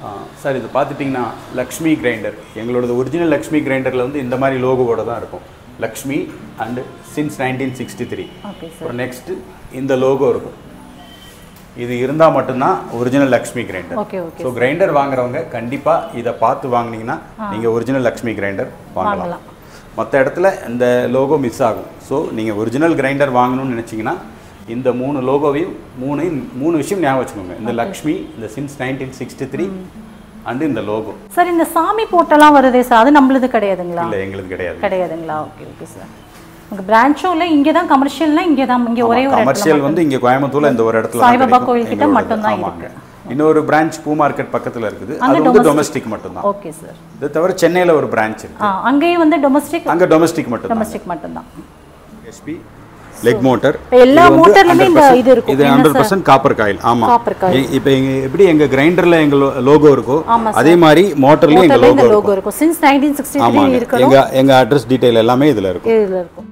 Sir இது பார்த்துட்டிங்கன்னா Lakshmi grinder எங்களோட ஒரிஜினல் லக்ஷ்மி கிரைண்டரில் வந்து இந்த மாதிரி லோகோவோட தான் இருக்கும் லக்ஷ்மி அண்ட் சின்ஸ் 1963 அப்புறம் நெக்ஸ்ட்டு இந்த லோகோ இருக்கும் இது இருந்தால் மட்டும்தான் original Lakshmi grinder so grinder வாங்குறவங்க கண்டிப்பாக இதை பார்த்து வாங்கினீங்கன்னா நீங்கள் ஒரிஜினல் லக்ஷ்மி கிரைண்டர் வாங்கலாம் மற்ற இடத்துல இந்த லோகோ மிஸ் ஆகும் ஸோ நீங்கள் ஒரிஜினல் கிரைண்டர் வாங்கணும்னு நினச்சிங்கன்னா இந்த 3 லோகோவையும் மூணு விஷயம் ஞாபகம் வச்சுக்கோங்க இந்த லக்ஷ்மி இந்த சின்ஸ் 1963 அண்ட் இந்த லோகோ சார் இந்த சாமி போட்டெல்லாம் வருதே சார் அது நம்மளுது கிடையாதுங்களா இல்லை எங்களுது கிடையாதுங்களா ஓகே ஓகே சார் உங்க பிரான்ச்சும் இல்லை இங்கே தான் கமர்ஷியல்னா இங்கே தான் இங்கே ஒரே ஒரு கமர்ஷியல் வந்து இங்கே கோயம்புத்தூர்ல இந்த ஒரு இடத்துல சாய்பாபா கோயில் கிட்ட மட்டும் தான் இருக்கு இன்னொரு பிரான்ச் பூ மார்க்கெட் பக்கத்துல இருக்குது அது வந்து டொமஸ்டிக் மட்டும் தான் ஓகே சார் இது தவிர சென்னையில ஒரு பிரான்ச் இருக்கு அங்கேயும் வந்து டொமஸ்டிக் அங்க டொமஸ்டிக் மட்டும் தான் எஸ்பி லெக் மோட்டார் எல்லா மோட்டார்லயுமே இந்த இது இருக்கும் இது 100% காப்பர் காயில் ஆமா இப்போ எப்படி எங்க கிரைண்டர்ல எங்க லோகோ இருக்கோ அதே மாதிரி மோட்டார்லயும் எங்க லோகோ இருக்கும் since 1963 இருக்கு எங்க அட்ரஸ் டீடைல் எல்லாமே இதுல இருக்கும்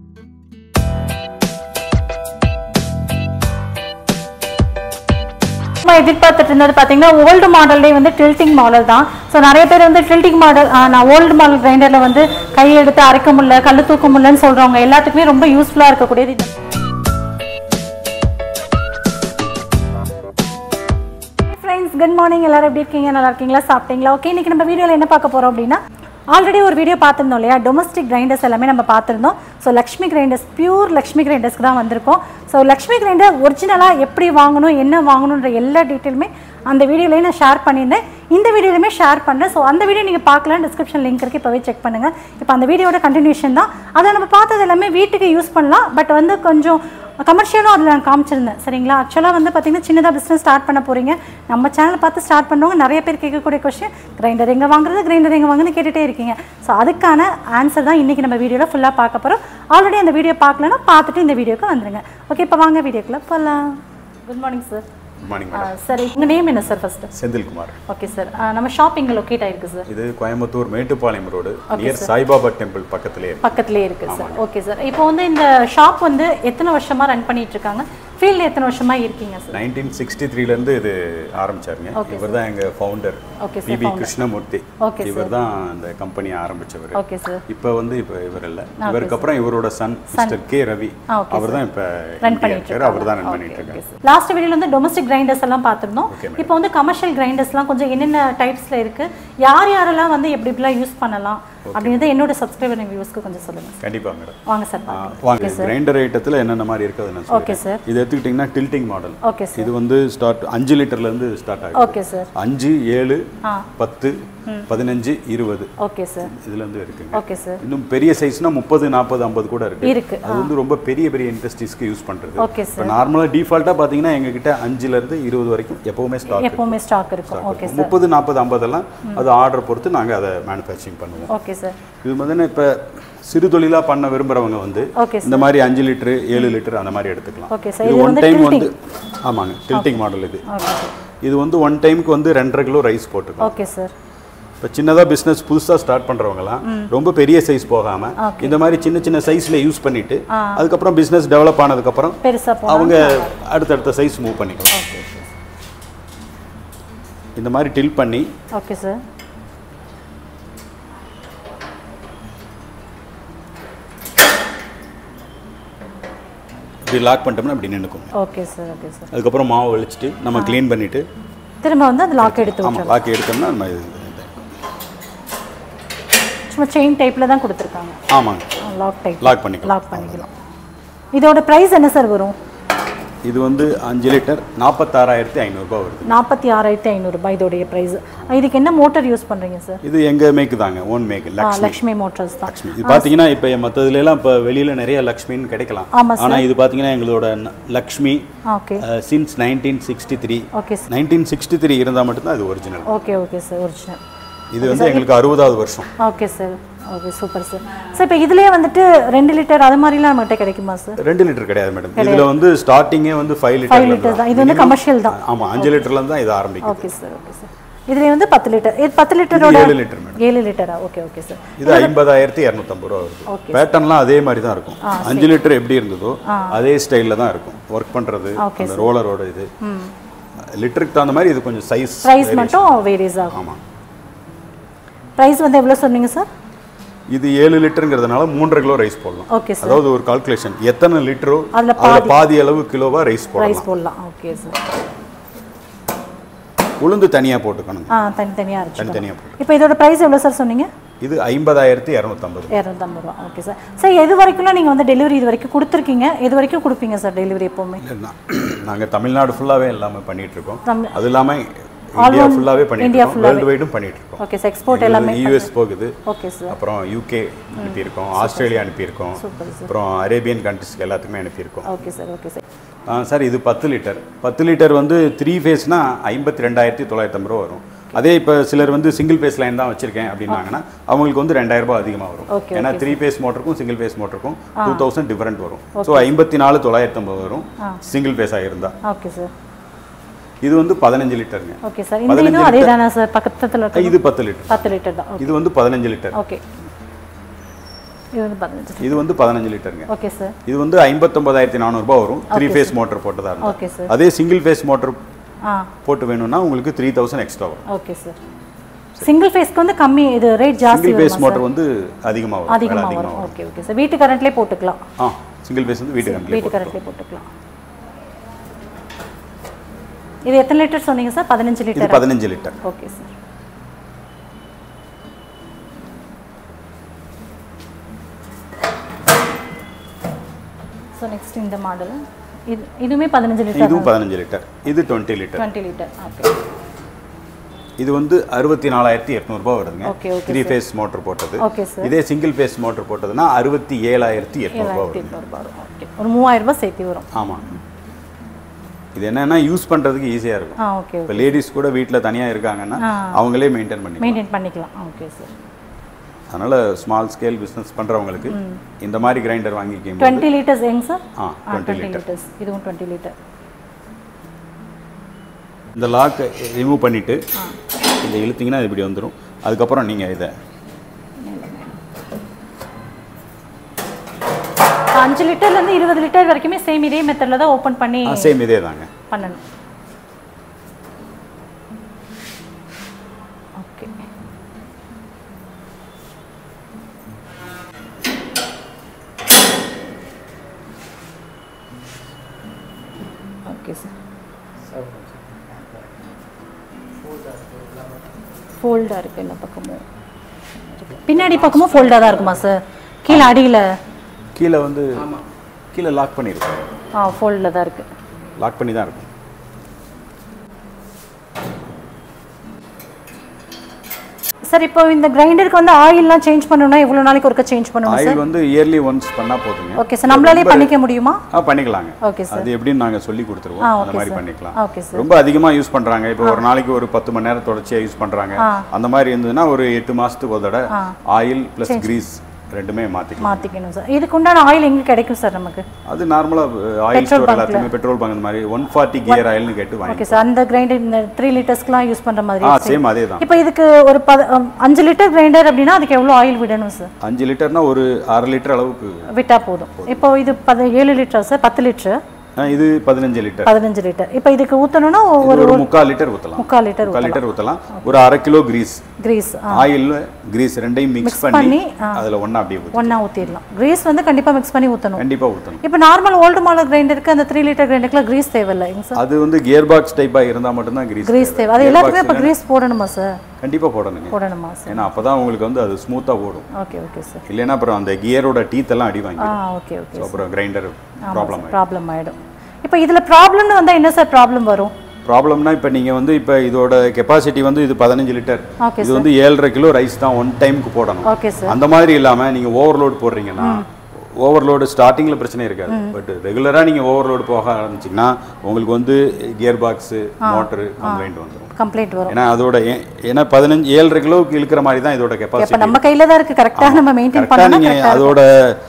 எதிர்பார்த்துட்டு இருந்தது பார்த்தீங்கன்னா ஓல்டு மாடல்லே வந்து டில்ட்டிங் மாடல் தான் ஸோ நிறைய பேர் வந்து டில்ட்டிங் மாடல் நான் ஓல்டு மாடல் கிரைண்டரில் வந்து கையை எடுத்து அரைக்க முடியல கல் தூக்க முடியலன்னு சொல்கிறவங்க எல்லாத்துக்குமே ரொம்ப யூஸ்ஃபுல்லாக இருக்கக்கூடியது இது ஃப்ரெண்ட்ஸ் குட் மார்னிங் எல்லாரும் எப்படி இருக்கீங்க நல்லா இருக்கீங்களா சாப்பிட்டீங்களா ஓகே இன்னைக்கு நம்ம வீடியோவில் என்ன பார்க்க போகிறோம் அப்படின்னா ஆல்ரெடி ஒரு வீடியோ பார்த்துருந்தோம் இல்லையா டொமஸ்டிக் கிரைண்டர்ஸ் எல்லாமே நம்ம பார்த்துருந்தோம் so Lakshmi grinders pure Lakshmi கிரைண்டர்ஸ்க்கு தான் வந்திருக்கோம் ஸோ லக்ஷ்மி கிரைண்டர் ஒரிஜினலாக எப்படி வாங்கணும் என்ன வாங்கணுன்ற எல்லா டீட்டெயிலுமே அந்த வீடியோலேயே நான் ஷேர் பண்ணியிருந்தேன் இந்த வீடியோலையுமே ஷேர் பண்ணுறேன் ஸோ அந்த வீடியோ நீங்கள் பார்க்கலாம் டிஸ்கிரிப்ஷன் லிங்க் இருக்குது இப்போவே செக் பண்ணுங்கள் இப்போ அந்த வீடியோட கண்டினியூஷன் தான் அதை நம்ம பார்த்தது எல்லாமே வீட்டுக்கு யூஸ் பண்ணலாம் பட் வந்து கொஞ்சம் கமர்ஷியலும் அதில் நான் காமிச்சிருந்தேன் சரிங்களா ஆக்சுவலாக வந்து பார்த்திங்கன்னா சின்னதாக பிஸ்னஸ் ஸ்டார்ட் பண்ண போகிறீங்க நம்ம சேனலை பார்த்து ஸ்டார்ட் பண்ணுறவங்க நிறைய பேர் கேட்கக்கூடிய கொஸ்டின் கிரைண்டர் எங்கே வாங்குன்னு கேட்டுகிட்டே இருக்கீங்க ஸோ அதுக்கான ஆன்சர் தான் இன்றைக்கி நம்ம வீடியோவில் ஃபுல்லாக பார்க்க போகிறோம் ஆல்ரெடி அந்த வீடியோ பார்க்கலன்னா பார்த்துட்டு இந்த வீடியோக்கு வந்துடுங்க ஓகே இப்போ வாங்க வீடியோக்குள்ளே போகலாம் குட் மார்னிங் சார் சார் உங்க நேம் என்ன sir first Senthilkumar okay sir நம்ம ஷாப் எங்க லொகேட் ஆயிருக்கு சார் இது Coimbatore Mettupalayam road near Saibaba temple பக்கத்துலயே இருக்கு சார் ஓகே சார் இப்போ வந்து இந்த ஷாப் வந்து எத்தனை வருஷமா ரன் பண்ணிட்டு இருக்காங்க ஃபீல்ட்ல எத்தனை வருஷமா இருக்கீங்க சார் 1963 ல இருந்து இது ஆரம்பிச்சாருங்க இவர்தான் எங்க ஃபவுண்டர் பிபி கிருஷ்ணமூர்த்தி இவர்தான் அந்த கம்பெனியை ஆரம்பிச்சவர் ஓகே சார் இப்போ இவர் இல்ல இவருக்கு அப்புறம் இவரோட சன் மிஸ்டர் கே ரவி அவர்தான் இப்ப ரன் பண்ணிட்டு இருக்காரு அவர்தான் ரன் பண்ணிட்டு இருக்காரு லாஸ்ட் வீடியோல வந்து டொமஸ்டிக் கிரைண்டர்ஸ் எல்லாம் பார்த்திருந்தோம் இப்போ வந்து கமர்ஷியல் கிரைண்டர்ஸ்லாம் கொஞ்சம் என்னென்ன டைப்ஸ்ல இருக்கு யாரெல்லாம் வந்து எப்படி எப்படிலாம் யூஸ் பண்ணலாம் அப்படிங்கறது என்னோட சப்ஸ்கிரைபர் வியூவர்ஸ்க்கு கொஞ்சம் சொல்லுங்க கண்டிப்பா மேடம் வாங்க சார் வாங்க கிரைண்டர் ஐட்டத்துல என்னென்ன மாதிரி இருக்குதுன்னு நான் சொல்றேன் ஓகே சார் இது எடுத்துக்கிட்டீங்கன்னா டில்ட்டிங் மாடல் ஓகே சார் இது வந்து ஸ்டார்ட் 5 லிட்டர்ல இருந்து ஸ்டார்ட் ஆகுது ஓகே சார் 5 7 10 15 20 ஓகே சார் இதுல இருந்து இருக்குங்க ஓகே சார் இன்னும் பெரிய சைஸ்னா 30 40 50 கூட இருக்கு அது வந்து ரொம்ப பெரிய இண்டஸ்ட்ரீஸ்க்கு யூஸ் பண்றது ஓகே சார் இப்போ நார்மலா டிஃபால்ட்டா பாத்தீங்கன்னா எங்க கிட்ட 5 ல இருந்து 20 வரைக்கும் எப்பவுமே ஸ்டாக் இருக்கும் ஓகே சார் 30 40 50 எல்லாம் அது ஆர்டர் பொறுத்து நாங்க அதை manufacturing பண்ணுவோம் ஓகே சார் இது வந்து இப்ப சிறு தொழிலா பண்ண விரும்புறவங்க வந்து இந்த மாதிரி 5 லிட்டர் 7 லிட்டர் அந்த மாதிரி எடுத்துக்கலாம் இது ஒன் டைம் வந்து ஆமாங்க டில்ட்டிங் மாடல் இது வந்து ஒன் டைம்க்கு வந்து 2.5 கிலோ ரைஸ் போட்டுக்கலாம் ஓகே சார் இப்போ சின்னதாக பிஸ்னஸ் புதுசாக ஸ்டார்ட் பண்ணுறவங்களாம் ரொம்ப பெரிய சைஸ் போகாமல் இந்த மாதிரி சின்ன சைஸில் யூஸ் பண்ணிட்டு அதுக்கப்புறம் பிஸ்னஸ் டெவலப் ஆனதுக்கப்புறம் அவங்க அடுத்தடுத்த சைஸ் மூவ் பண்ணிக்கலாம் இந்த மாதிரி டில் பண்ணி ஓகே சார் இப்படி லாக் பண்ணிட்டோம்னா அப்படி நின்னுக்கும் ஓகே சார் அதுக்கப்புறம் மாவு வலிச்சிட்டு நம்ம க்ளீன் பண்ணிட்டு திரும்ப வந்து அது லாக் எடுத்து ஆமாம் லாக் எடுத்தோம்னா நம்ம சும்மா செயின் டைப்ல தான் கொடுத்துருக்காங்க ஆமாங்க லாக் பண்ணிக்கலாம் இதோட பிரைஸ் என்ன சார் வரும் இது வந்து 5 லிட்டர் 46,500 ரூபாய் வருது 46,500 ரூபாய் இதோடைய பிரைஸ் இதுக்கு என்ன மோட்டார் யூஸ் பண்றீங்க சார் இது எங்க மேக் தாங்க ஓன் மேக் லக்ஷ்மி மோட்டார்ஸ் தான் இது பாத்தீங்கன்னா இப்ப மத்ததுல எல்லாம் இப்ப வெளியில நிறைய லக்ஷ்மின்னு கிடைக்கலாம் ஆனா இது பாத்தீங்கன்னா எங்களோட லக்ஷ்மி சின்ஸ் 1963 ஓகே 1963 இருந்தா மட்டும் தான் இது ஒரிஜினல் ஓகே சார் ஒரிஜினல் இது வந்து எங்களுக்கு 60வது வருஷம் okay sir okay super sir sir இப்போ இதுலயே வந்துட்டு 2 லிட்டர் அது மாதிரிலாம் நம்மகிட்ட கிடைக்குமா சார் 2 லிட்டர் கிடையாது மேடம் இதுல வந்து ஸ்டார்டிங்கே வந்து 5 லிட்டர் தான் இது வந்து கமர்ஷியல் தான் ஆமா 5 லிட்டர்ல இருந்து தான் இது ஆரம்பிக்கும் ஓகே சார் இதுல வந்து 10 லிட்டர் இது 10 லிட்டரோட 7 லிட்டர் மேடம் 7 லிட்டரா ஓகே சார் இது 50,250 ரூபாய் வருது பேட்டர்ன்லாம் அதே மாதிரி தான் இருக்கும் 5 லிட்டர் எப்படி இருந்ததோ அதே ஸ்டைல்ல தான் இருக்கும் வர்க் பண்றது அந்த ரோலரோட இது லிட்டருக்கு தகுந்த மாதிரி இது கொஞ்சம் ப்ரைஸ் மட்டும் வேரியஸ் ஆகும். ஆமாம். ப்ரைஸ் வந்து எவ்வளோ சொன்னீங்க சார்? இது 7 லிட்டருங்கிறதுனால 3.5 கிலோ ரைஸ் போடலாம். Okay sir. அதாவது ஒரு கால்குலேஷன் எத்தனை லிட்டரோ அதில் பாதி அளவு கிலோவா ரைஸ் போடலாம். Okay sir. உளுந்து தனியாக போட்டுக்கணும். தனித்தனியாக இருக்கு. தனித்தனியாக போட்டு. இப்போ இதோட ப்ரைஸ் எவ்வளோ சார் சொன்னீங்க? இது 50,250. 250 ரூபா. Okay sir. சார் எது வரைக்கும்லாம் நீங்கள் வந்து டெலிவரி இது வரைக்கும் கொடுத்துருக்கீங்க, எது வரைக்கும் கொடுப்பீங்க சார் டெலிவரி எப்போவுமே? நாங்கள் தமிழ்நாடு ஃபுல்லாகவே எல்லாமே பண்ணிட்டு இருக்கோம். அது இல்லாமல் இந்தியா ஃபுல்லாவே பண்ணிட்டு இருக்கோம், வேர்ல்ட் வைடும் பண்ணிட்டு இருக்கோம். Okay sir. எக்ஸ்போர்ட் எல்லாமே யுஎஸ் போகுது. Okay sir. அப்புறம் யூகே அனுப்பி இருக்கோம், ஆஸ்திரேலியா அனுப்பி இருக்கோம், அப்புறம் அரேபியன் கண்ட்ரீஸ்க்கு எல்லாத்துக்குமே அனுப்பி இருக்கோம். Okay sir. Okay sir. Sir இது 10 லிட்டர். 10 லிட்டர் வந்து 3 ஃபேஸ்னா 52,950 ரூபா வரும். அதே இப்போ சிலர் வந்து சிங்கிள் ஃபேஸ் லைன் தான் வச்சிருக்கேன் அப்படின்னாங்கன்னா அவங்களுக்கு வந்து 2,000 ரூபாய் அதிகமாக வரும். ஏன்னா 3 ஃபேஸ் மோட்டருக்கும் சிங்கிள் ஃபேஸ் மோட்டருக்கும் 2000 டிஃபரெண்ட் வரும். ஸோ 54,950 வரும் சிங்கிள் ஃபேஸாக இருந்தால். Okay sir. இது வந்து 15 லிட்டருங்க. Okay sir. இந்த இதுவும் அதே தானா சார்? பக்கத்துல இருக்கு. இது 10 லிட்டர். 10 லிட்டர் தான். இது வந்து 15 லிட்டர். ஓகே. இது வந்து 15. இது வந்து 15 லிட்டருங்க. Okay sir. இது வந்து 59,400 ரூபாய் வரும் 3 ஃபேஸ் மோட்டர் போட்டதா இருந்தா. Okay sir. அதே சிங்கிள் ஃபேஸ் மோட்டர் போட்டு வேணும்னா உங்களுக்கு 3000 எக்ஸ்ட்ரா வரும். Okay sir. சிங்கிள் ஃபேஸ்க்கு வந்து கம்மி, இது ரேட் ஜாஸ்தி. சிங்கிள் ஃபேஸ் மோட்டர் வந்து அதிகமா வரும். Okay okay sir. வீட்டு கரண்ட்லயே போட்டுக்கலாம். சிங்கிள் ஃபேஸ் வந்து வீட்டு கரண்ட்லயே போட்டுக்கலாம். இது எத்தனை லிட்டர் சொன்னீங்க சார்? 15 லிட்டர். இது 15 litre. Okay sir. So next இந்த மாடல் இதுவுமே 15 லிட்டர். இதுவும் 15 லிட்டர். இது 20 லிட்டர். 20 லிட்டர். ஓகே. இது வந்து 64,800 ரூபாய் வருதுங்க. Okay okay. 3 ஃபேஸ் மோட்டர் போட்டது. Okay sir. இதே சிங்கிள் ஃபேஸ் மோட்டர் போட்டதுனா 67,800 ரூபாய் வரும். ஓகே. ஒரு 3000 ரூபாய் சேர்த்து வரும். ஆமா. இது என்னன்னா யூஸ் பண்றதுக்கு ஈஸியா இருக்கும். ஓகே. இப்போ லேடிஸ் கூட வீட்ல தனியா இருக்காங்கன்னா அவங்களே மெயின்டைன் பண்ணிக்கலாம். Okay sir. அதனால ஸ்மால் ஸ்கேல் பிசினஸ் பண்றவங்களுக்கு இந்த மாதிரி கிரைண்டர் வாங்கிக்கீங்க. 20 லிட்டர்ஸ் எங்க சார்? 20 லிட்டர்ஸ். இதுவும் 20 லிட்டர். இந்த லாக் ரிமூவ் பண்ணிட்டு இத இழுத்தீங்கன்னா இப்படி வந்துரும். அதுக்கு அப்புறம் நீங்க இத 5 லிட்டர்ல இருந்து 20 லிட்டர் வரைக்குமே சேம் இதே மெத்தட்ல தான் ஓபன் பண்ணி சேம் இதே தாங்க பண்ணனும். ஓகே. Okay sir. ஃபோல்டா இருக்கு எல்லா பக்கமும். பின்னாடி பக்கமும் ஃபோல்டா தான் இருக்குமா சார்? கீழ அடியில கீழ வந்து கீழ லாக் பண்ணிருக்கோம். ஃபோல்ட்ல தான் இருக்கு. லாக் பண்ணி தான் இருக்கும். சார் இப்போ இந்த கிரைண்டருக்கு வந்து ஆயில்லாம் சேஞ்ச் பண்ணனும்னா எவ்வளவு நாளைக்கு ஒருக்க சேஞ்ச் பண்ணனும் சார்? ஆயில் வந்து இயர்லி ஒன்ஸ் பண்ணா போதுங்க. Okay sir. நம்மளாலே பண்ணிக்க முடியுமா? பண்ணிக்கலாங்க. Okay sir. அது எப்படின்னு நாங்க சொல்லி கொடுத்துருவோம். அந்த மாதிரி பண்ணிக்கலாம். Okay sir. ரொம்ப அதிகமா யூஸ் பண்றாங்க. இப்போ ஒரு நாளைக்கு ஒரு 10 மணி நேரம் தொடர்ச்சியா யூஸ் பண்றாங்க. அந்த மாதிரி இருந்ததுன்னா ஒரு 8 மாசத்துக்கு ஒரு தடவை ஆயில் பிளஸ் கிரீஸ் ரெண்டுமே மாத்திக்கணும் சார். இதுக்கு உண்டான ஆயில் எங்க கிடைக்கும் சார் நமக்கு? அது நார்மலா ஆயில் ஸ்டோர் எல்லாத்துமே பெட்ரோல் பங்க் அந்த மாதிரி 140 கியர் ஆயில்னு கேட்டு வாங்கி. Okay sir. அந்த கிரைண்டர் இந்த 3 லிட்டர்ஸ்க்குலாம் யூஸ் பண்ற மாதிரி சேம் அதே தான். இப்போ இதுக்கு ஒரு 5 லிட்டர் கிரைண்டர் அப்படினா அதுக்கு எவ்வளவு ஆயில் விடணும் சார்? 5 லிட்டர்னா ஒரு 1/2 லிட்டர் அளவுக்கு விட்டா போதும். இப்போ இது 7 லிட்டர் சார், 10 லிட்டர். இது 15 லிட்டர். 15 லிட்டர். இப்போ இதுக்கு ஊத்தணும்னா ஒரு 3/4 லிட்டர் ஊத்தலாம். 3/4 லிட்டர் ஊத்தலாம். ஒரு 1/2 கிலோ கிரீஸ் ஆயில் கிரீஸ் ரெண்டையும் மிக்ஸ் பண்ணி அதுல ஒண்ணா ஊத்திடலாம். கிரீஸ் வந்து கண்டிப்பா மிக்ஸ் பண்ணி ஊத்தணும். கண்டிப்பா ஊத்தணும். இப்போ நார்மல் ஓல்ட் மாடல் கிரைண்டருக்கு அந்த 3 லிட்டர் கிரைண்டருக்குல கிரீஸ் தேவையில்லைங்க சார்? அது வந்து கியர் பாக்ஸ் டைப்பா இருந்தா மட்டும் தான் கிரீஸ் தேவை. அது எல்லாத்துக்குமே இப்ப கிரீஸ் போடணுமா சார்? கண்டிப்பா போடணுமா சார்? ஏன்னா அப்பதான் உங்களுக்கு வந்து அது ஸ்மூத்தா ஓடும். Okay sir. இல்லனா அப்புறம் அந்த கியரோட டீத் எல்லாம் அடி வாங்கிடும். ஓகே. அப்புறம் கிரைண்டர் ப்ராப்ளம் ஆயிடும். இப்போ இதுல ப்ராப்ளம்னு வந்தா என்ன சார் ப்ராப்ளம் வரும்? ப்ராப்ளம்னா இப்போ நீங்கள் வந்து இப்போ இதோட கெப்பாசிட்டி வந்து இது 15 லிட்டர். இது வந்து 7.5 கிலோ ரைஸ் தான் ஒன் டைமுக்கு போடணும். Okay sir. அந்த மாதிரி இல்லாமல் நீங்கள் ஓவர்லோட் போடுறீங்கன்னா ஓவர்லோடு ஸ்டார்டிங்கில் பிரச்சனை இருக்காது. பட் ரெகுலராக நீங்கள் ஓவர்லோடு போக ஆரம்பிச்சிங்கன்னா உங்களுக்கு வந்து கியர் பாக்ஸு மோட்டரு கம்ப்ளைண்ட் வரும். ஏன்னா அதோட ஏன்னா 7.5 கிலோவுக்கு இழுக்கிற மாதிரி தான் இதோட கெப்பாசிட்டி. நம்ம கையில் தான் இருக்குது. கரெக்டாக நம்ம மெயின்டைன் பண்ணா நீங்கள் அதோட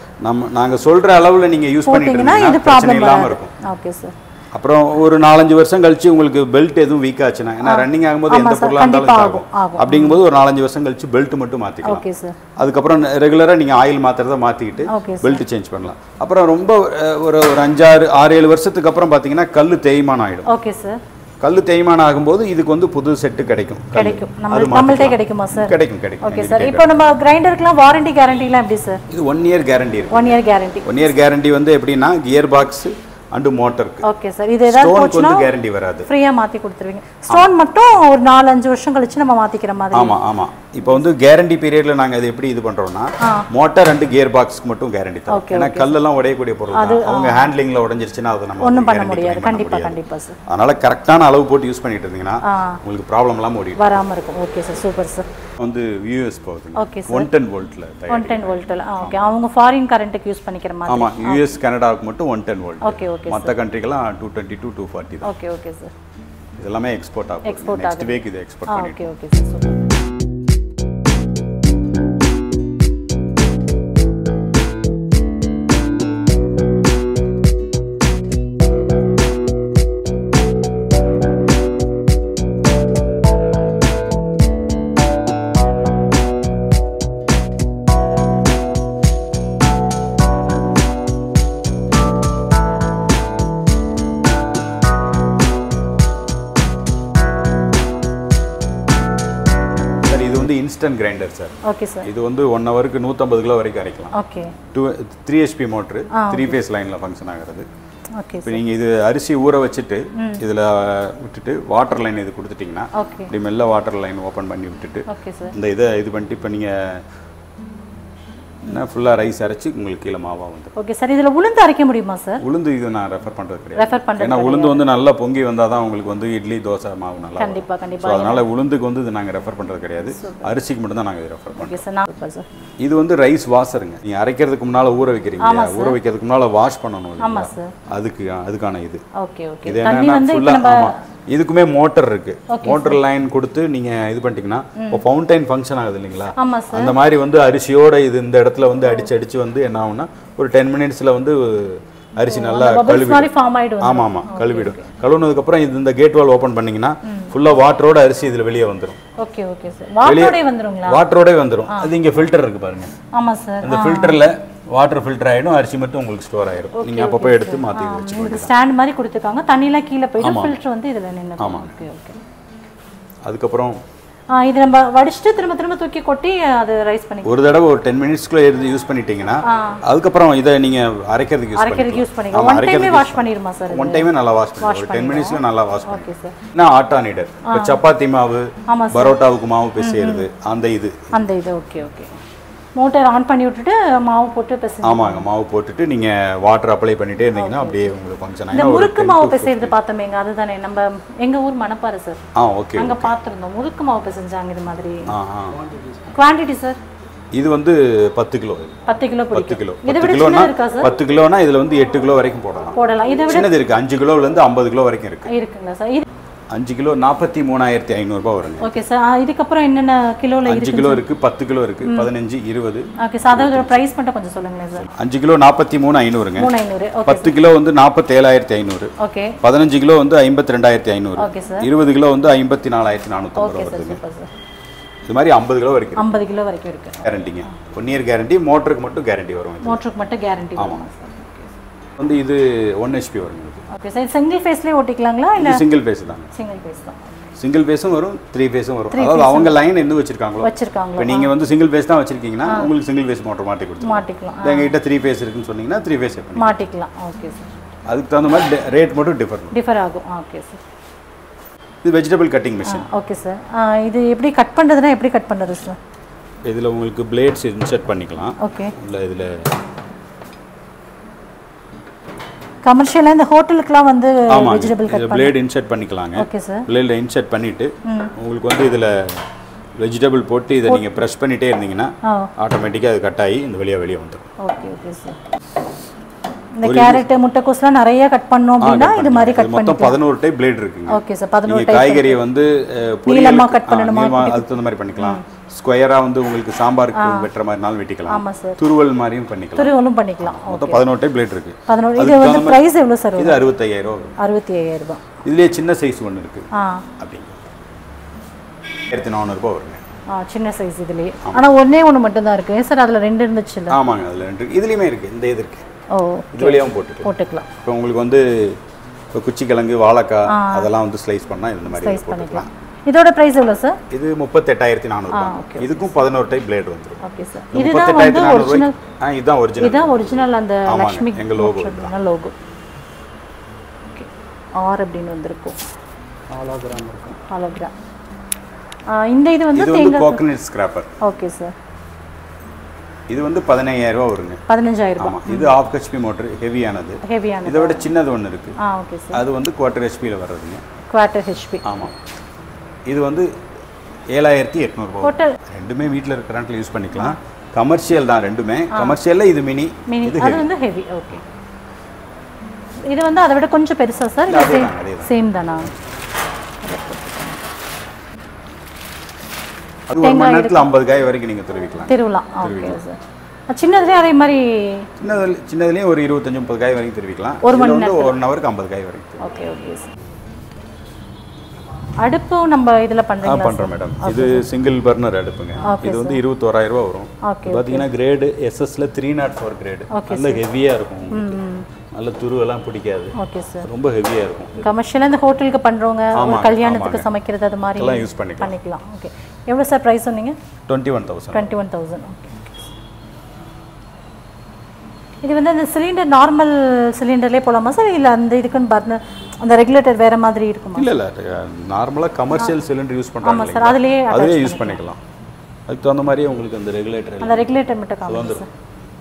நாங்க சொல்ற அளவுல நீங்க யூஸ் பண்ணிட்டீங்கன்னா இது ப்ராப்ளம் இல்லாம இருக்கும். Okay sir. அப்புறம் ஒரு 4-5 வருஷம் கழிச்சு உங்களுக்கு பெல்ட் எதுவும் வீக் ஆச்சுன்னா, ஏன்னா ரன்னிங் ஆகும்போது எந்த பொருளா இருந்தாலும் ஆகும். அப்படிங்கும்போது ஒரு 4-5 வருஷம் கழிச்சு பெல்ட் மட்டும் மாத்திக்கலாம். Okay sir. அதுக்கப்புறம் ரெகுலரா நீங்க ஆயில் மாத்துறத மாத்திக்கிட்டு பெல்ட் சேஞ்ச் பண்ணலாம். அப்புறம் ரொம்ப ஒரு 5-6-7 வருஷத்துக்கு அப்புறம் பாத்தீங்கன்னா கல்லு தேய்மானம் ஆயிடும். Okay sir. கல்லு தேய்மானம் ஆகும்போது இதுக்கு வந்து புது செட்டு கிடைக்கும். நம்மள்ட்ட கிடைக்குமா சார்? கிடைக்கும். Okay sir. இப்போ நம்ம கிரைண்டருக்குலாம் வாரண்டி கேரண்டிலாம் எப்படி சார்? இது 1 இயர் கேரண்டி இருக்கு. 1 இயர் கேரண்டி. 1 இயர் கேரண்டி வந்து எப்படின்னா கியர் பாக்ஸ் அண்ட் மோட்டருக்கு. Okay sir. இது ஏதாவது போச்சுனா கேரண்டி வராது. ஃப்ரீயா மாத்தி கொடுத்துருவீங்க. ஸ்டோன் மட்டும் ஒரு 4-5 வருஷம் கழிச்சு நம்ம மாத்திக்கிற மாதிரி. ஆமா. இப்போ வந்து கேரண்டி பீரியட்ல நாங்க இது எப்படி இது பண்றோம்னா மோட்டார் அண்ட் கியர் பாக்ஸ்க்கு மட்டும் கேரண்டி தரோம். ஏன்னா கல்லெல்லாம் உடையக்கூடிய பொருள் தான். அவங்க ஹேண்ட்லிங்ல உடைஞ்சிருச்சுனா அது நம்ம ஒண்ணும் பண்ண முடியாது. கண்டிப்பா சார். அதனால கரெக்ட்டான அளவு போட்டு யூஸ் பண்ணிட்டு இருந்தீங்கன்னா உங்களுக்கு ப்ராப்ளம் எல்லாம் வராம இருக்கும். Okay sir. Super sir. வந்து யூஎஸ் போகுது. Okay sir. 110 வோல்ட்ல 110 வோல்ட்ல. ஓகே. அவங்க ஃபாரின் கரண்ட்க்கு யூஸ் பண்ணிக்கிற மாதிரி. ஆமா. யூஎஸ் கனடாக்கு மட்டும் 110 வோல்ட். ஓகே. மத்த கண்ட்ரிக்கெல்லாம் 222 240 தான். Okay sir. இதெல்லாம் எக்ஸ்போர்ட் ஆகும். நெக்ஸ்ட் வீக் இது எக்ஸ்போர்ட் பண்ணிடுவோம். Okay sir. Super. Instant grinder sir. Okay sir. இது வந்து 1 ஹவருக்கு 150 கிலோ வரைக்கும் அரைக்கலாம். ஓகே. 3 HP மோட்டர் 3 ஃபேஸ் லைன்ல ஃபங்க்ஷன் ஆகிறது. ஓகே. இப்போ நீங்க இது அரிசி ஊற வச்சிட்டு இதுல விட்டுட்டு வாட்டர் லைன் இது கொடுத்துட்டீங்கன்னா இப்படி மெல்ல வாட்டர் லைன் ஓபன் பண்ணி விட்டுட்டு இந்த இதை இது பண்ணிட்டு இப்போ நீங்க ஃபுல்லா ரைஸ் அரைச்சு உங்களுக்கு கீழ மாவா வந்துரும். Okay sir. இதுல உளுந்து அரைக்க முடியுமா சார்? உளுந்து இது நான் ரெஃபர் பண்றது கிடையாது. ஏன்னா உளுந்து வந்து நல்லா பொங்கி வந்தாதான் உங்களுக்கு வந்து இட்லி தோசை மாவு நல்லா. கண்டிப்பா. அதனால உளுந்துக்கு வந்து இது நாங்க ரெஃபர் பண்றது கிடையாது. அரிசிக்கு மட்டும் தான் நாங்க இது ரெஃபர் பண்றோம். Okay sir. இது வந்து ரைஸ் வாஷருங்க. நீங்க அரைக்கிறதுக்கு முன்னால ஊற வைக்கிறீங்க. ஊற வைக்கிறதுக்கு முன்னால வாஷ் பண்ணணும். ஆமா சார். அதுக்கான இது. ஓகே. இது என்னன்னா இதுக்குமே மோட்டர் இருக்கு. மோட்டர் லைன் கொடுத்து நீங்க இது பண்ணிட்டீங்கன்னா இப்போ ஃபவுண்டைன் ஃபங்க்ஷன் ஆகுது இல்லைங்களா? அந்த மாதிரி வந்து அரிசியோட இது இந்த இடத்துல வந்து அடிச்சு வந்து என்ன ஆகும்னா ஒரு 10 மினிட்ஸ்ல வந்து அரிசி நல்லா கழுவிடும். ஆமா கழுவிடும். கழுவுனதுக்கு அப்புறம் இது இந்த கேட் வால் ஓபன் பண்ணீங்கன்னா ஃபுல்லா வாட்டரோட அரிசி இதுல வெளியே வந்துரும். Okay sir. வாட்டரோட வந்துருங்களா? வாட்டரோட வந்துரும். அது இங்க ஃபில்டர் இருக்கு பாருங்க. ஆமா சார். அந்த ஃபில்டர்ல வாட்டர் ஃபில்டர் ஆயிடும். அரிசி மட்டும் உங்களுக்கு ஸ்டோர் ஆயிடும். நீங்க அப்பப்போ எடுத்து மாத்தி வச்சுக்கோங்க. இந்த ஸ்டாண்ட் மாதிரி கொடுத்துருக்காங்க. தண்ணிலாம் கீழ போயிடும். ஃபில்டர் வந்து இதுல நின்னு. ஓகே. அதுக்கு அப்புறம் இது நம்ம வடிச்சிட்டு திரும்ப தூக்கி கொட்டி அது ரைஸ் பண்ணி ஒரு தடவை ஒரு 10 மினிட்ஸ்க்குள்ள இருந்து யூஸ் பண்ணிட்டீங்கன்னா அதுக்கு அப்புறம் இத நீங்க அரைக்கிறதுக்கு யூஸ் பண்ணிக்கலாம். ஒன் டைமே வாஷ் பண்ணிருமா சார்? ஒன் டைமே நல்லா வாஷ் பண்ணுங்க. 10 மினிட்ஸ்ல நல்லா வாஷ் பண்ணுங்க. Okay sir. நான் ஆட்டா நீடர். இப்போ சப்பாத்தி மாவு, பரோட்டாவுக்கு மாவு பிசையிறது அந்த இது. ஓகே. மோட்டார் ஆன் பண்ணி விட்டுட்டு மாவு போட்டு பிசைங்க. ஆமாங்க. மாவு போட்டுட்டு நீங்க வாட்டர் அப்ளை பண்ணிட்டே இருந்தீங்கன்னா அப்படியே உங்களுக்கு ஃபங்க்ஷன் ஆகும். இந்த முறுக்கு மாவு பிசைறது பார்த்தோமேங்க அதுதானே நம்ம எங்க ஊர் மணப்பாறை சார். ஓகே. அங்க பாத்துறோம் முறுக்கு மாவு பிசைஞ்சாங்க இது மாதிரி. குவாண்டிட்டி சார் இது வந்து 10 கிலோ. 10 கிலோ. 10 கிலோ. இது விட சின்னது இருக்கா சார்? 10 கிலோனா இதுல வந்து 8 கிலோ வரைக்கும் போடலாம். இத விட சின்னது இருக்கு. 5 கிலோல இருந்து 50 கிலோ வரைக்கும் இருக்குங்களா சார்? இது 5 கிலோ 43,500 ரூபாய் வருங்க. Okay sir. இதுக்கு அப்புறம் என்னென்ன கிலோல இருக்கு? 5 கிலோ இருக்கு, 10 கிலோ இருக்கு, 15, 20. Okay sir. அதோட பிரைஸ் மட்டும் கொஞ்சம் சொல்லுங்க சார். 5 கிலோ 43,500ங்க. 3,500. ஓகே. 10 கிலோ வந்து 47,500. ஓகே. 15 கிலோ வந்து 52,500. Okay sir. 20 கிலோ வந்து 54,450 வருதுங்க. Super sir. இது மாதிரி 50 கிலோ வரைக்கும் 50 கிலோ வரைக்கும் இருக்கு. கேரண்டிங்க. 1 இயர் கேரண்டி. மோட்டருக்கு மட்டும் கேரண்டி வரும். மோட்டருக்கு மட்டும் கேரண்டி வரும். வந்து இது 1 HP வரும். Okay sir. சிங்கிள் ஃபேஸ்லயே ஓட்டிக்கலாங்களா இல்ல? சிங்கிள் ஃபேஸ் தான். சிங்கிள் ஃபேஸ் தான். சிங்கிள் ஃபேஸும் வரும், 3 ஃபேஸும் வரும். அதாவது அவங்க லைன் என்ன வச்சிருக்காங்களோ. இப்போ நீங்க வந்து சிங்கிள் ஃபேஸ் தான் வச்சிருக்கீங்கன்னா உங்களுக்கு சிங்கிள் ஃபேஸ் மோட்டார் மாட்டிக்கலாம். எங்ககிட்ட 3 ஃபேஸ் இருக்குன்னு சொன்னீங்கன்னா 3 ஃபேஸ் மாட்டிக்கலாம். Okay sir. அதுக்கு தகுந்த மாதிரி ரேட் மட்டும் டிஃபர் ஆகும். Okay sir. இது vegetable cutting machine. Okay sir. இது எப்படி கட் பண்றதுனா எப்படி கட் பண்றது சார்? இதுல உங்களுக்கு பிளேட்ஸ் இன்சர்ட் பண்ணிக்கலாம். ஓகே. இல்ல இதுல கமர்ஷியலா இந்த ஹோட்டலுக்குலாம் வந்து வெஜிடபிள் கட் பண்ணி பிளேட் இன்சர்ட் பண்ணிக்கலாங்க. Okay sir. பிளேட்ல இன்சர்ட் பண்ணிட்டு உங்களுக்கு வந்து இதுல வெஜிடபிள் போட்டு இத நீங்க பிரஸ் பண்ணிட்டே இருந்தீங்கன்னா ஆட்டோமேட்டிக்கா அது கட் ஆகி இந்த வெளிய வந்துரும். Okay sir. இந்த கேரட் முட்டைக்கோஸ்லாம் நிறைய கட் பண்ணோம் அப்படினா இது மாதிரி கட் பண்ணி மொத்தம் 11 டைப் பிளேட் இருக்குங்க. Okay sir. 11 டைப். காய்கறியை வந்து நீளமா கட் பண்ணனுமா? அதுக்கு அந்த மாதிரி பண்ணிக்கலாம். ஸ்கொயரா வந்து உங்களுக்கு சாம்பாருக்கு வெட்டற மாதிரினாலும் வெட்டிக்கலாம். ஆமா சார். துருவல் மாதிரியும் பண்ணிக்கலாம். துருவலும் பண்ணிக்கலாம். மொத்தம் 11 டைப் பிளேட் இருக்கு. 11. இது வந்து பிரைஸ் எவ்வளவு சார்? இது 65,000 ரூபாய். 65,000 ரூபாய். இதுலயே சின்ன சைஸ் ஒன்னு இருக்கு. அப்படிங்க. 1400 ரூபாய் வருங்க. சின்ன சைஸ் இதுலயே. ஆனா ஒண்ணே மட்டும் தான் இருக்கு. சார் அதுல ரெண்டு இருந்துச்சுல. ஆமாங்க அதுல ரெண்டு. இதுலயுமே இருக்கு. இந்த இது இருக்கு. ஓ. இது வழியாவும் போட்டுக்கலாம். இப்போ உங்களுக்கு வந்து இப்போ குச்சி கிழங்கு வாழைக்காய் அதெல்லாம் வந்து ஸ்லைஸ் பண்ணால் இந்த மாதிரி போட்டுக்கலாம். இதோட பிரைஸ் எவ்வளோ சார்? இது 38,400. இதுக்கும் 11 டைப் பிளேட் வந்துரும். Okay sir. இதுதான் வந்து ஒரிஜினல். இதுதான் ஒரிஜினல். இதுதான் ஒரிஜினல் அந்த லக்ஷ்மி எங்க லோகோ. லோகோ. ஓகே. ஆர் அப்படின்னு வந்திருக்கும். ஹாலோகிராம் இருக்கும். ஹாலோகிராம். இந்த இது வந்து தேங்காய் கோகனட் ஸ்கிராப்பர். Okay sir. இது வந்து 15,000 ரூபாய் வருங்க. 15,000 ரூபாய். ஆமா. இது half HP மோட்டர் ஹெவியானது. இதை விட சின்னது ஒன்னு இருக்கு. Okay sir. அது வந்து 1/4 HP ல வர்றதுங்க. 1/4 HP. ஆமா. இது வந்து 7,800 ரூபாய். ரெண்டுமே வீட்ல இருக்க கரண்ட்ல யூஸ் பண்ணிக்கலாம். கமர்ஷியல் தான் ரெண்டுமே. கமர்ஷியல்ல இது மினி, இது அது வந்து ஹெவி. ஓகே. இது வந்து அதை விட கொஞ்சம் பெருசா சார்? இது சேம் தானா? அது ஒரு மணி நேரத்துல 50 காய் வரைக்கும் நீங்க திருவிக்கலாம். Okay sir. சின்னதுலயே அதே மாதிரி சின்னதுலயே ஒரு 25-30 காய் வரைக்கும் திருவிக்கலாம். ஒரு மணி நேரத்துல 1 ஹவருக்கு 50 காய் வரைக்கும். Okay okay sir. அடுப்பு நம்ம இதுல பண்றீங்களா? பண்றோம் மேடம். இது சிங்கிள் பர்னர் அடுப்புங்க. இது வந்து 21,000 ரூபாய் வரும். பாத்தீங்கன்னா கிரேட் எஸ்எஸ்ல 304 கிரேட். நல்ல ஹெவியா இருக்கும். நல்ல துருவெல்லாம் பிடிக்காது. Okay sir. ரொம்ப ஹெவியா இருக்கும். கமர்ஷியலா இந்த ஹோட்டலுக்கு பண்றவங்க ஒரு கல்யாணத்துக்கு சமைக்கிறது அது மாதிரி எல்லாம் யூஸ் பண்ணிக்கலாம். ஓகே. எவ்வளவு சார் பிரைஸ் சொன்னீங்க? 21,000. 21,000. ஓகே. இது வந்து அந்த சிலிண்டர் நார்மல் சிலிண்டர்லயே போலாமா சார்? இல்ல அந்த இதுக்குன்னு பர்னர் அந்த ரெகுலேட்டர் வேற மாதிரி இருக்குமா? இல்ல நார்மலா கமர்ஷியல் சிலிண்டர் யூஸ் பண்றாங்க. ஆமா சார். அதுலயே யூஸ் பண்ணிக்கலாம். அதுக்கு தகுந்த மாதிரியே உங்களுக்கு அந்த ரெகுலேட்டர் மட்டும் காமிங்க sir.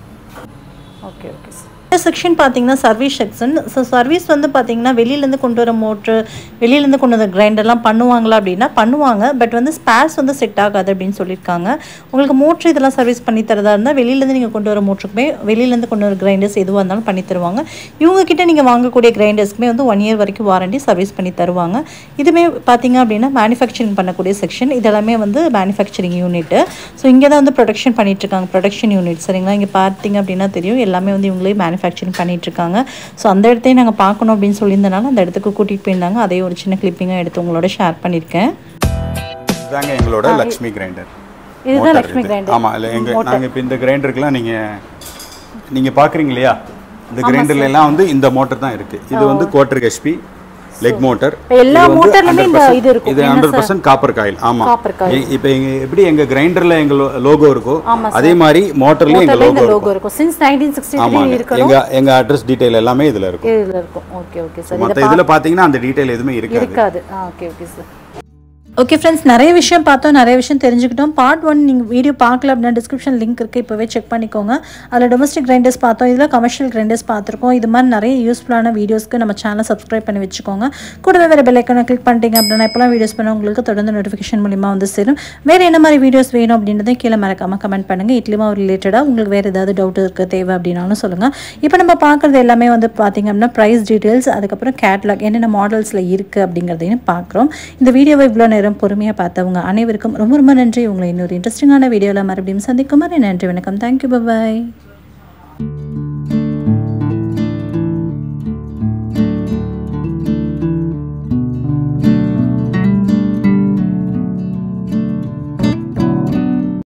Okay okay sir. Section பார்த்தீங்கன்னா சர்வீஸ் செக்ஷன். ஸோ சர்வீஸ் வந்து பார்த்தீங்கன்னா வெளியிலேருந்து கொண்டு வர மோட்ரு, வெளியிலேருந்து கொண்டு வர கிரைண்டர்லாம் பண்ணுவாங்களா அப்படின்னா பண்ணுவாங்க. பட் வந்து ஸ்பேர்ஸ் வந்து செட் ஆகாது அப்படின்னு சொல்லியிருக்காங்க. உங்களுக்கு மோட்ரு இதெல்லாம் சர்வீஸ் பண்ணி தரதா இருந்தால் வெளியிலேருந்து நீங்கள் கொண்டு வர மோட்ருக்குமே வெளியிலேருந்து கொண்டு வர கிரைண்டர்ஸ் எதுவாக இருந்தாலும் பண்ணி தருவாங்க. இவங்ககிட்ட நீங்கள் வாங்கக்கூடிய கிரைண்டர்ஸ்க்குமே வந்து 1 இயர் வரைக்கும் வாரண்டி சர்வீஸ் பண்ணி தருவாங்க. இதுவுமே பார்த்தீங்க அப்படின்னா மேனுஃபேக்சரிங் பண்ணக்கூடிய செக்ஷன். இதெல்லாமே வந்து மேனுஃபேக்சரிங் யூனிட்டு. ஸோ இங்கே தான் வந்து ப்ரொடக்ஷன் பண்ணிகிட்ருக்காங்க. ப்ரொடக்ஷன் யூனிட் சரிங்களா? இங்கே பார்த்தீங்க அப்படின்னா தெரியும் எல்லாமே வந்து இவங்களே மேனுஃபேக்சரிங் பண்ணிகிட்ருக்காங்க. ஸோ அந்த இடத்தையும் நாங்கள் பார்க்கணும் அப்படின்னு சொல்லியிருந்தனால அந்த இடத்துக்கு கூட்டிகிட்டு போயிருந்தாங்க. அதையும் ஒரு சின்ன கிளிப்பிங்காக எடுத்து உங்களோட ஷேர் பண்ணியிருக்கேன். இதாங்க எங்களோட லக்ஷ்மி கிரைண்டர். இதுதான் லக்ஷ்மி கிரைண்டர். ஆமாம். இல்லை நாங்கள் இப்போ இந்த கிரைண்டருக்குலாம் நீங்கள் பார்க்குறீங்க இல்லையா? இந்த கிரைண்டர்ல எல்லாம் வந்து இந்த மோட்டர் தான் இருக்குது. இது வந்து 1/4 HP லெக் மோட்டர். எல்லா மோட்டர்லயுமே இந்த இது இருக்கும். இது 100% காப்பர் காயில். ஆமா. இப்போ எப்படி எங்க கிரைண்டர்ல எங்க லோகோ இருக்கோ அதே மாதிரி மோட்டர்லயும் எங்க லோகோ இருக்கும். since 1963 இருக்கு. எங்க அட்ரஸ் டீடைல் எல்லாமே இதுல இருக்கும். Okay okay sir. மத்த இதுல பாத்தீங்கன்னா அந்த டீடைல் எதுவுமே இருக்காது. Okay okay sir. Okay friends, நிறைய விஷயம் பார்த்தோம், நிறைய விஷயம் தெரிஞ்சுக்கிட்டோம். பார்ட் 1 நீங்கள் வீடியோ பார்க்கல அப்படின்னா டிஸ்கிரிப்ஷன் லிங்க் இருக்குது, இப்போவே செக் பண்ணிக்கோங்க. அதில் டொமஸ்டிக் கிரைண்டர்ஸ் பார்த்தோம், இதில் கமர்ஷியல் கிரைண்டர்ஸ் பார்த்துருக்கோம். இது மாதிரி நிறைய யூஸ்ஃபுல்லான வீடியோஸ்க்கு நம்ம சேனலை சப்ஸ்கிரைப் பண்ணி வச்சுக்கோங்க. கூடவே வேறு பெல் ஐக்கானை கிளிக் பண்ணிட்டீங்க அப்படின்னா இப்போலாம் வீடியோஸ் பண்ண உங்களுக்கு தொடர்ந்து நோட்டிஃபிகேஷன் மூலிமா வந்து சேரும். வேறு என்ன மாதிரி வீடியோஸ் வேணும் அப்படின்றத கீழே மறக்காமல் கமெண்ட் பண்ணுங்கள். இட்லிமா ரிலேட்டடாக உங்களுக்கு வேறு ஏதாவது டவுட் இருக்குது தேவை அப்படின்னாலும் சொல்லுங்கள். இப்போ நம்ம பார்க்குறது எல்லாமே வந்து பார்த்திங்க அப்படின்னா ப்ரைஸ் டீட்டெயில்ஸ், அதுக்கப்புறம் கேட்லாக் என்னென்ன மாடல்ஸில் இருக்குது அப்படிங்கிறதையும் பார்க்குறோம். இந்த வீடியோவை இவ்வளோ நேரம் பொறுமையாக பார்த்தவங்க அனைவருக்கும் ரொம்ப ரொம்ப நன்றி. உங்களை இன்னொரு இன்ட்ரெஸ்டிங்கான வீடியோவில் மறுபடியும் சந்திக்கும் மாதிரி நன்றி, வணக்கம், தேங்க்யூ, பாய்.